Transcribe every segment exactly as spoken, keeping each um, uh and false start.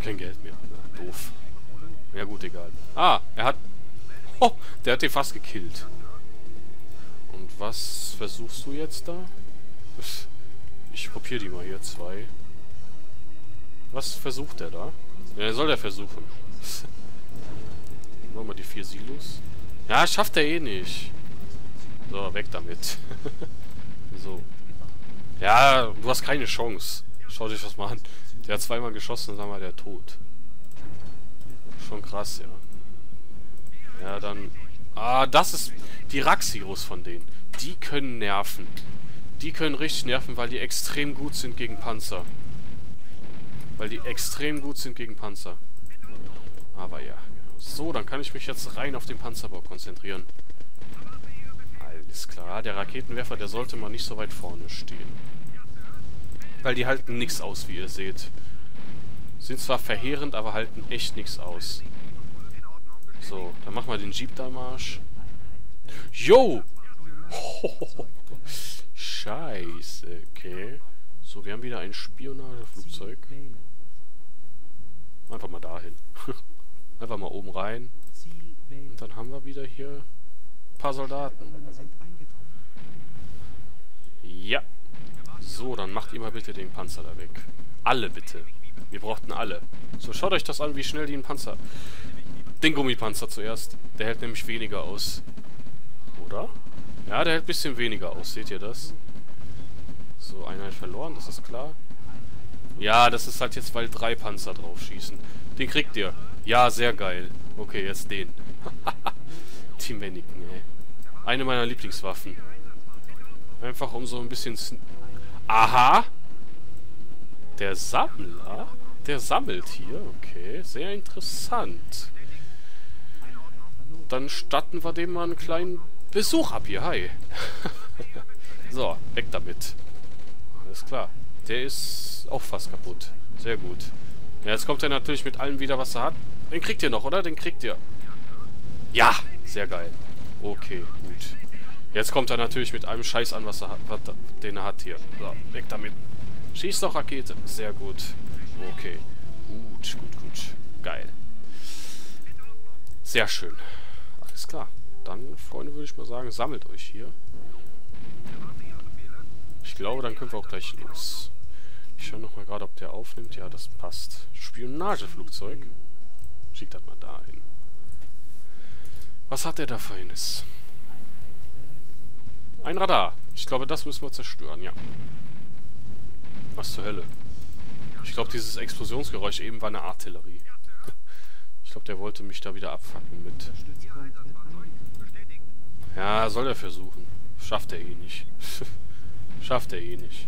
kein Geld mehr. Na, doof. Ja gut, egal. Ah, er hat... Oh, der hat den fast gekillt. Und was versuchst du jetzt da? Ich kopiere die mal hier, zwei. Was versucht der da? Ja, soll der versuchen. Machen wir die vier Silos. Ja, schafft er eh nicht. So, weg damit. So. Ja, du hast keine Chance. Schau dich das mal an. Der hat zweimal geschossen und dann war der tot. Schon krass, ja. Ja, dann... Ah, das ist... Die Raxios von denen. Die können nerven. Die können richtig nerven, weil die extrem gut sind gegen Panzer. Weil die extrem gut sind gegen Panzer. Aber ja. So, dann kann ich mich jetzt rein auf den Panzerbau konzentrieren. Alles klar. Der Raketenwerfer, der sollte mal nicht so weit vorne stehen. Weil die halten nichts aus, wie ihr seht. Sind zwar verheerend, aber halten echt nichts aus. So, dann machen wir den Jeep da am Arsch. Yo! Oh, Scheiße, okay. So, wir haben wieder ein Spionageflugzeug. Einfach mal dahin. Einfach mal oben rein. Und dann haben wir wieder hier ein paar Soldaten. Ja. So, dann macht ihr mal bitte den Panzer da weg. Alle bitte. Wir brauchten alle. So, schaut euch das an, wie schnell die einen Panzer... Den Gummipanzer zuerst. Der hält nämlich weniger aus. Oder? Ja, der hält ein bisschen weniger aus. Seht ihr das? So, Einheit verloren, das ist klar. Ja, das ist halt jetzt, weil drei Panzer drauf schießen. Den kriegt ihr. Ja, sehr geil. Okay, jetzt den. Team Mannequin, ey. Eine meiner Lieblingswaffen. Einfach um so ein bisschen... Aha! Der Sammler? Der sammelt hier. Okay, sehr interessant. Dann statten wir dem mal einen kleinen Besuch ab hier. Hi. So, weg damit. Alles klar. Der ist auch fast kaputt. Sehr gut. Ja, jetzt kommt er natürlich mit allem wieder, was er hat. Den kriegt ihr noch, oder? Den kriegt ihr. Ja, sehr geil. Okay, gut. Jetzt kommt er natürlich mit allem Scheiß an, was er hat, was, den er hat hier. So, weg damit. Schieß doch Rakete. Sehr gut. Okay. Gut, gut, gut. Geil. Sehr schön. Alles klar. Dann, Freunde, würde ich mal sagen, sammelt euch hier. Ich glaube, dann können wir auch gleich los. Ich schaue nochmal gerade, ob der aufnimmt. Ja, das passt. Spionageflugzeug. Schickt das mal dahin. Was hat der da Feines? Ein Radar. Ich glaube, das müssen wir zerstören, ja. Was zur Hölle? Ich glaube, dieses Explosionsgeräusch eben war eine Artillerie. Ich glaube, der wollte mich da wieder abfacken mit. Ja, soll er versuchen. Schafft er eh nicht. Schafft er eh nicht.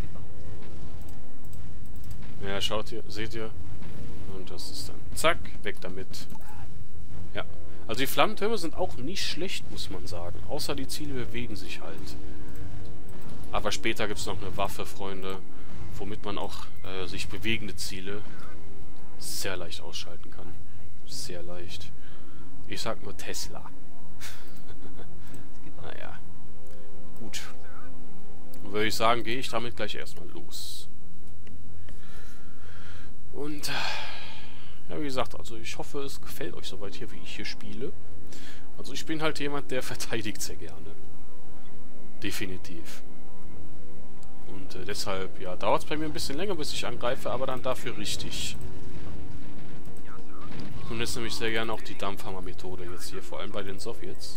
Ja, schaut ihr, seht ihr? Und das ist dann... Zack, weg damit. Ja. Also die Flammentürme sind auch nicht schlecht, muss man sagen. Außer die Ziele bewegen sich halt. Aber später gibt es noch eine Waffe, Freunde, womit man auch äh, sich bewegende Ziele sehr leicht ausschalten kann. Sehr leicht. Ich sag nur Tesla. Naja. Gut. Dann würde ich sagen, gehe ich damit gleich erstmal los. Und ja, wie gesagt, also ich hoffe, es gefällt euch soweit hier, wie ich hier spiele. Also ich bin halt jemand, der verteidigt sehr gerne. Definitiv. Und äh, deshalb, ja, dauert es bei mir ein bisschen länger, bis ich angreife, aber dann dafür richtig. Ich benutze nämlich sehr gerne auch die Dampfhammer-Methode jetzt hier, vor allem bei den Sowjets.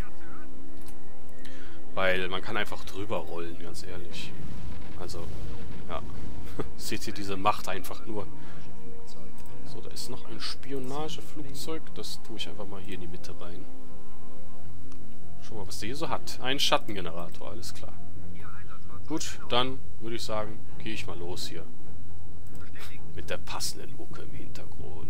Weil man kann einfach drüber rollen, ganz ehrlich. Also, ja. Seht ihr diese Macht einfach nur. So, da ist noch ein Spionageflugzeug. Das tue ich einfach mal hier in die Mitte rein. Schau mal, was der hier so hat. Ein Schattengenerator, alles klar. Gut, dann würde ich sagen, gehe ich mal los hier. Mit der passenden Mucke im Hintergrund.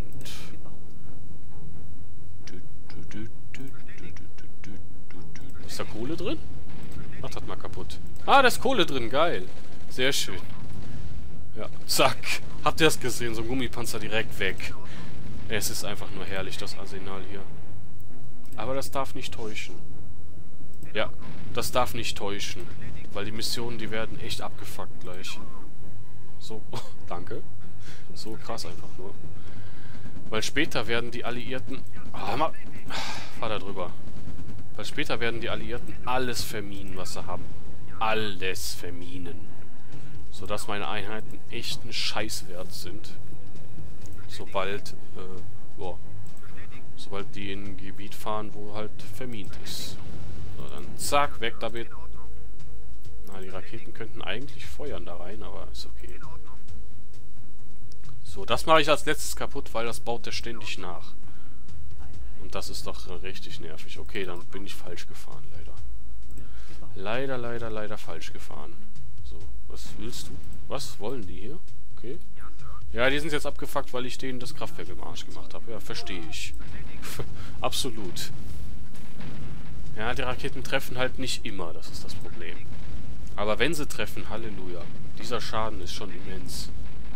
Ist da Kohle drin? Mach das mal kaputt. Ah, da ist Kohle drin, geil. Sehr schön. Ja, zack. Habt ihr das gesehen? So ein Gummipanzer direkt weg. Es ist einfach nur herrlich, das Arsenal hier. Aber das darf nicht täuschen. Ja, das darf nicht täuschen. Weil die Missionen, die werden echt abgefuckt gleich. So, oh, danke. So krass einfach nur. Weil später werden die Alliierten... Ah, mal, fahr da drüber. Weil später werden die Alliierten alles verminen, was sie haben. Alles verminen. Sodass meine Einheiten echt einen Scheiß wert sind. Sobald, äh, boah. Sobald die in ein Gebiet fahren, wo halt vermint ist. So, dann zack, weg damit. Na, die Raketen könnten eigentlich feuern da rein, aber ist okay. So, das mache ich als letztes kaputt, weil das baut der ständig nach. Und das ist doch richtig nervig. Okay, dann bin ich falsch gefahren, leider. Leider, leider, leider falsch gefahren. So, was willst du? Was wollen die hier? Okay. Ja, die sind jetzt abgefuckt, weil ich denen das Kraftwerk im Arsch gemacht habe. Ja, verstehe ich. Absolut. Ja, die Raketen treffen halt nicht immer, das ist das Problem. Aber wenn sie treffen, Halleluja. Dieser Schaden ist schon immens.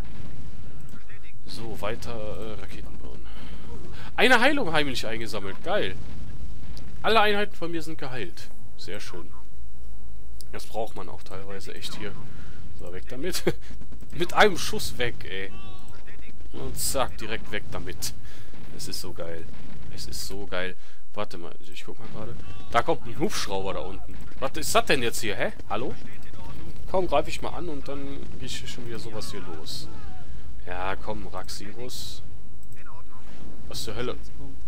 So, weiter äh, Raketen bauen. Eine Heilung heimlich eingesammelt. Geil. Alle Einheiten von mir sind geheilt. Sehr schön. Das braucht man auch teilweise echt hier. So, weg damit. Mit einem Schuss weg, ey. Und zack, direkt weg damit. Es ist so geil. Es ist so geil. Warte mal, ich guck mal gerade. Da kommt ein Hubschrauber da unten. Was ist das denn jetzt hier, hä? Hallo? Komm, greife ich mal an und dann geht schon wieder sowas hier los. Ja, komm, Raxirus. Was zur Hölle?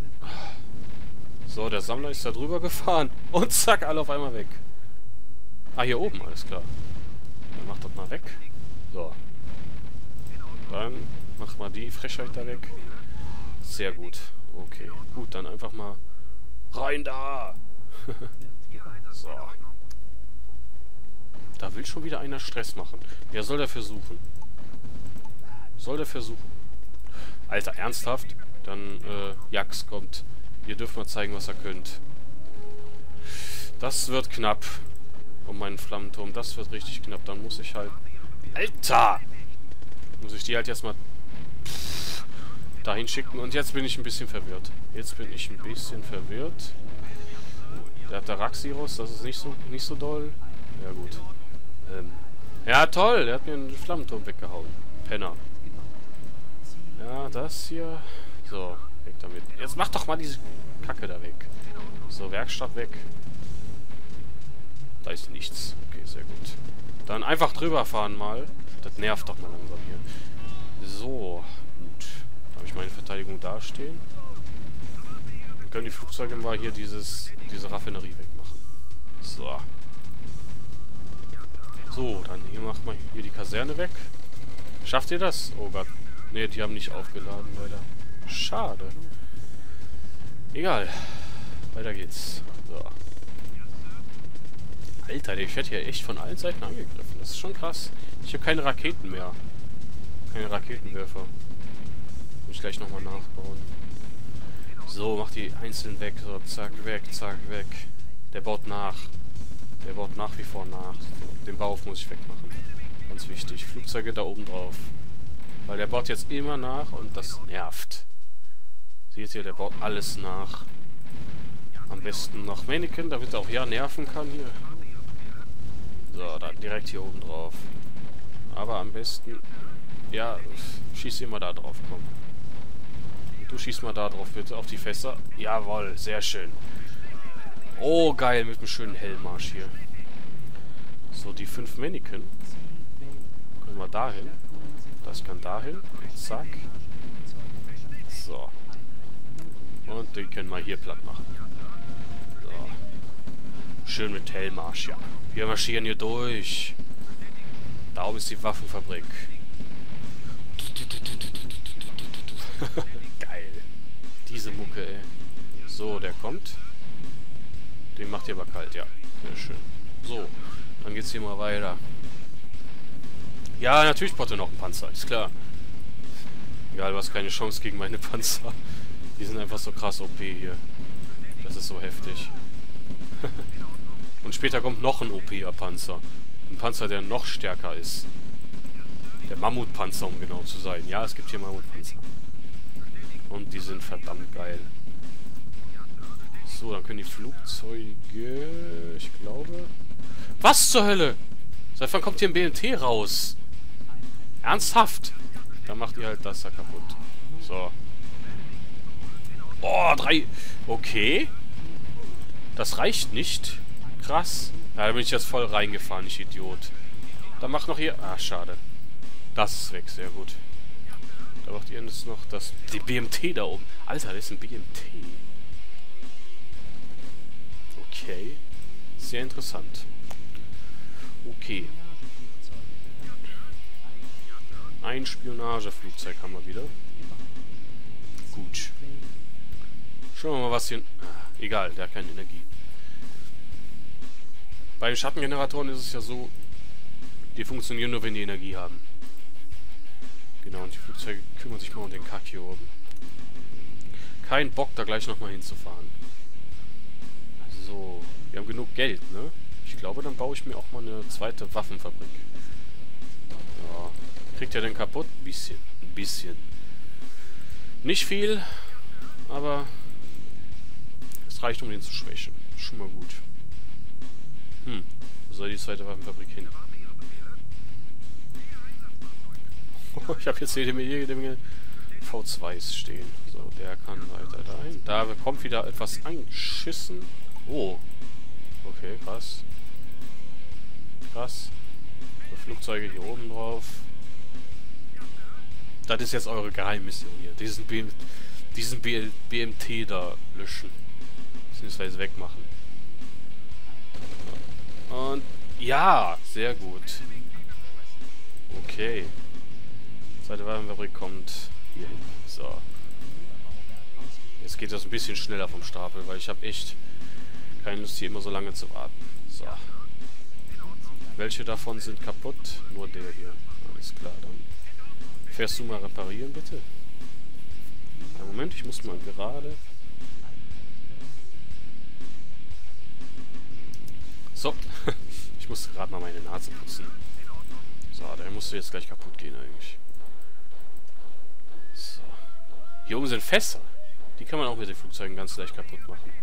So, der Sammler ist da drüber gefahren. Und zack, alle auf einmal weg. Ah, hier oben, alles klar. Dann mach das mal weg. So. Dann mach mal die Frechheit da weg. Sehr gut. Okay. Gut, dann einfach mal rein da. So. Da will schon wieder einer Stress machen. Wer soll der versuchen? Soll der versuchen? Alter, ernsthaft? Dann, äh, Jax kommt. Ihr dürft mal zeigen, was ihr könnt. Das wird knapp. Um meinen Flammenturm. Das wird richtig knapp. Dann muss ich halt... Alter! Muss ich die halt jetzt mal... dahin schicken. Und jetzt bin ich ein bisschen verwirrt. Jetzt bin ich ein bisschen verwirrt. Der hat da Raxirus. Das ist nicht so, nicht so doll. Ja, gut. Ähm. Ja, toll. Der hat mir einen Flammenturm weggehauen. Penner. Ja, das hier... So, weg damit. Jetzt mach doch mal diese Kacke da weg. So, Werkstatt weg. Da ist nichts. Okay, sehr gut. Dann einfach drüber fahren mal. Das nervt doch mal langsam hier. So, gut. Habe ich meine Verteidigung dastehen. Dann können die Flugzeuge mal hier dieses, diese Raffinerie wegmachen. So. So, dann hier macht man hier die Kaserne weg. Schafft ihr das? Oh Gott. Ne, die haben nicht aufgeladen, leider. Schade. Egal. Weiter geht's. So. Alter, ich werde hier echt von allen Seiten angegriffen. Das ist schon krass. Ich habe keine Raketen mehr. Keine Raketenwerfer. Muss ich gleich nochmal nachbauen. So, mach die einzeln weg. So, zack, weg, zack, weg. Der baut nach. Der baut nach wie vor nach. So, den Bauhof muss ich wegmachen. Ganz wichtig. Flugzeuge da oben drauf. Weil der baut jetzt immer nach und das nervt. Seht ihr, der baut alles nach. Am besten noch Mannequin, damit er auch ja nerven kann hier. So, dann direkt hier oben drauf. Aber am besten... Ja, schieß immer da drauf, komm. Und du schießt mal da drauf, bitte, auf die Fässer. Jawohl, sehr schön. Oh, geil, mit einem schönen Hellmarsch hier. So, die fünf Mannequin. Können wir dahin. Das kann dahin. Zack. So. Und den können wir hier platt machen. So. Schön mit Hellmarsch, ja. Wir marschieren hier durch. Da oben ist die Waffenfabrik. Geil. Diese Mucke, ey. So, der kommt. Den macht ihr aber kalt, ja. Sehr schön. So, dann geht's hier mal weiter. Ja, natürlich braucht er noch einen Panzer, ist klar. Egal, du hast keine Chance gegen meine Panzer. Die sind einfach so krass O P hier. Das ist so heftig. Und später kommt noch ein O P-Panzer. Ein Panzer, der noch stärker ist. Der Mammutpanzer, um genau zu sein. Ja, es gibt hier Mammutpanzer. Und die sind verdammt geil. So, dann können die Flugzeuge... Ich glaube... Was zur Hölle? Seit wann kommt hier ein B M T raus? Ernsthaft? Dann macht ihr halt das da kaputt. So. Oh, drei. Okay. Das reicht nicht. Krass. Ja, da bin ich jetzt voll reingefahren, ich Idiot. Dann mach noch hier... Ah, schade. Das ist weg, sehr gut. Da macht ihr jetzt noch das... Die B M T da oben. Alter, das ist ein B M T. Okay. Sehr interessant. Okay. Ein Spionageflugzeug haben wir wieder. Gut. Schauen wir mal, was hier... Ah, egal, der hat keine Energie. Bei den Schattengeneratoren ist es ja so, die funktionieren nur, wenn die Energie haben. Genau, und die Flugzeuge kümmern sich mal um den Kack hier oben. Kein Bock, da gleich nochmal hinzufahren. So, wir haben genug Geld, ne? Ich glaube, dann baue ich mir auch mal eine zweite Waffenfabrik. Ja. Kriegt er den kaputt? Ein bisschen. Ein bisschen. Nicht viel, aber es reicht, um den zu schwächen. Schon mal gut. Hm, wo soll die zweite Waffenfabrik hin? Oh, ich habe jetzt jede Menge V zweis stehen. So, der kann weiter dahin. Da kommt wieder etwas angeschissen. Oh. Okay, krass. Krass. So, Flugzeuge hier oben drauf. Das ist jetzt eure Geheimmission hier. Diesen, B diesen B M T da löschen. Beziehungsweise wegmachen. Und ja, sehr gut. Okay. Zweite Waffenfabrik kommt hier hin. So. Jetzt geht das ein bisschen schneller vom Stapel, weil ich habe echt keine Lust, hier immer so lange zu warten. So. Welche davon sind kaputt? Nur der hier. Alles klar, dann fährst du mal reparieren, bitte? Einen Moment, ich muss mal gerade... So. Ich musste gerade mal meine Nase putzen. So, der musste jetzt gleich kaputt gehen eigentlich. So. Hier oben sind Fässer. Die kann man auch mit den Flugzeugen ganz leicht kaputt machen.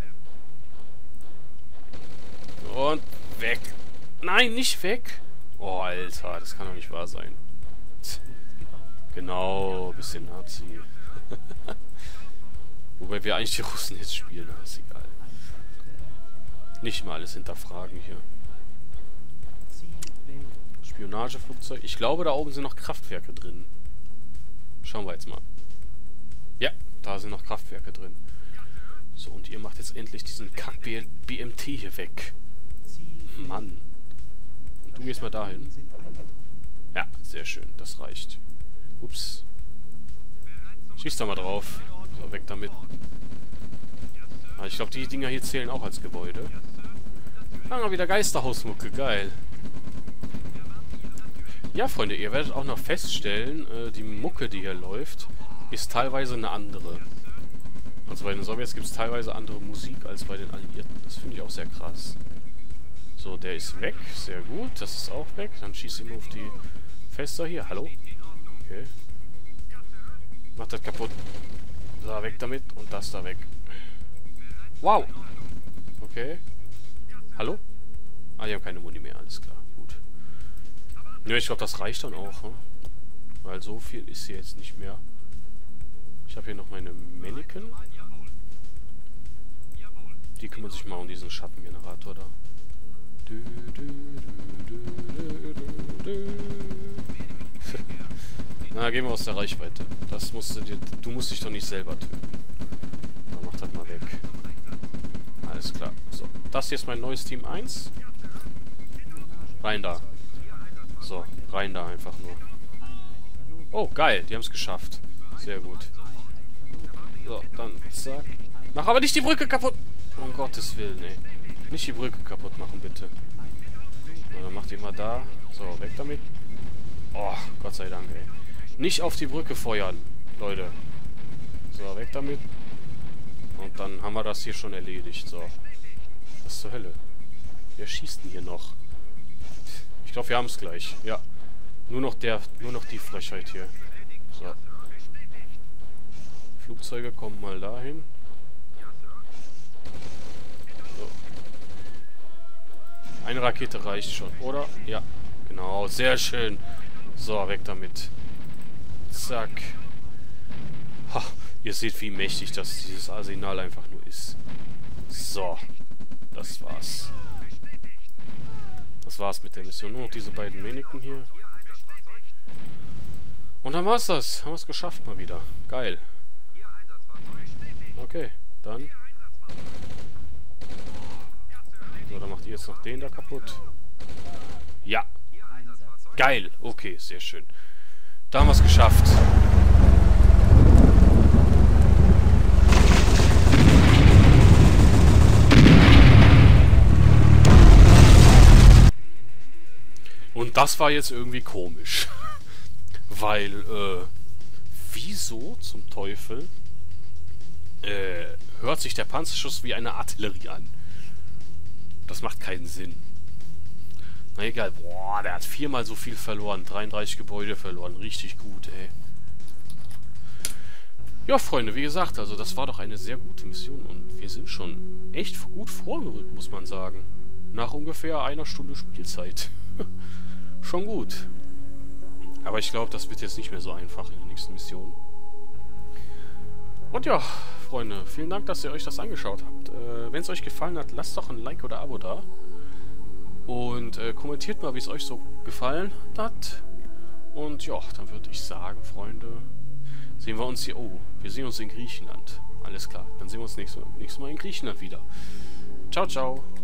Und weg. Nein, nicht weg. Oh, Alter, das kann doch nicht wahr sein. Genau, bisschen Nazi. Wobei wir eigentlich die Russen jetzt spielen, aber ist egal. Nicht mal alles hinterfragen hier. Spionageflugzeug. Ich glaube, da oben sind noch Kraftwerke drin. Schauen wir jetzt mal. Ja, da sind noch Kraftwerke drin. So, und ihr macht jetzt endlich diesen Kack-B M T hier weg. Mann. Und du gehst mal dahin. Ja, sehr schön. Das reicht. Ups. Schieß da mal drauf. So, weg damit. Ah, ich glaube, die Dinger hier zählen auch als Gebäude. Ah, wieder Geisterhausmucke. Geil. Ja, Freunde, ihr werdet auch noch feststellen, äh, die Mucke, die hier läuft, ist teilweise eine andere. Also bei den Sowjets gibt es teilweise andere Musik als bei den Alliierten. Das finde ich auch sehr krass. So, der ist weg. Sehr gut. Das ist auch weg. Dann schießt ihn auf die Fester hier. Hallo? Okay. Macht das kaputt. So, weg damit. Und das da weg. Wow. Okay. Hallo? Ah, die haben keine Muni mehr. Alles klar. Gut. Ja, ich glaube, das reicht dann auch. Hm? Weil so viel ist hier jetzt nicht mehr. Ich habe hier noch meine Mannequin. Die kümmern sich mal um diesen Schattengenerator da. Na, gehen wir aus der Reichweite. Das musst du dir. Du musst dich doch nicht selber töten. Dann mach das mal weg. Alles klar. So, das hier ist mein neues Team eins. Rein da. So, rein da einfach nur. Oh, geil, die haben es geschafft. Sehr gut. So, dann zack. Mach aber nicht die Brücke kaputt. Um Gottes Willen, ey. Nicht die Brücke kaputt machen, bitte. So, dann macht ihr mal da. So, weg damit. Oh, Gott sei Dank, ey. Nicht auf die Brücke feuern, Leute. So, weg damit. Und dann haben wir das hier schon erledigt. So. Was zur Hölle? Wer schießt denn hier noch? Ich glaube, wir haben es gleich. Ja. Nur noch der, nur noch die Frechheit hier. So. Flugzeuge kommen mal dahin. So. Eine Rakete reicht schon, oder? Ja. Genau, sehr schön. So, weg damit. Zack. Ha, ihr seht, wie mächtig das dieses Arsenal einfach nur ist. So. Das war's. Das war's mit der Mission. Nur noch diese beiden Männchen hier. Und dann war's das. Haben wir es geschafft mal wieder. Geil. Okay, dann. So, dann macht ihr jetzt noch den da kaputt. Ja. Geil. Okay, sehr schön. Da haben wir es geschafft. Und das war jetzt irgendwie komisch. Weil, äh, wieso zum Teufel äh, hört sich der Panzerschuss wie eine Artillerie an? Das macht keinen Sinn. Na egal, boah, der hat viermal so viel verloren. dreiunddreißig Gebäude verloren. Richtig gut, ey. Ja, Freunde, wie gesagt, also das war doch eine sehr gute Mission. Und wir sind schon echt gut vorgerückt, muss man sagen. Nach ungefähr einer Stunde Spielzeit. Schon gut. Aber ich glaube, das wird jetzt nicht mehr so einfach in der nächsten Mission. Und ja, Freunde, vielen Dank, dass ihr euch das angeschaut habt. Äh, wenn es euch gefallen hat, lasst doch ein Like oder Abo da. Und äh, kommentiert mal, wie es euch so gefallen hat. Und ja, dann würde ich sagen, Freunde, sehen wir uns hier... Oh, wir sehen uns in Griechenland. Alles klar, dann sehen wir uns nächstes Mal in Griechenland wieder. Ciao, ciao.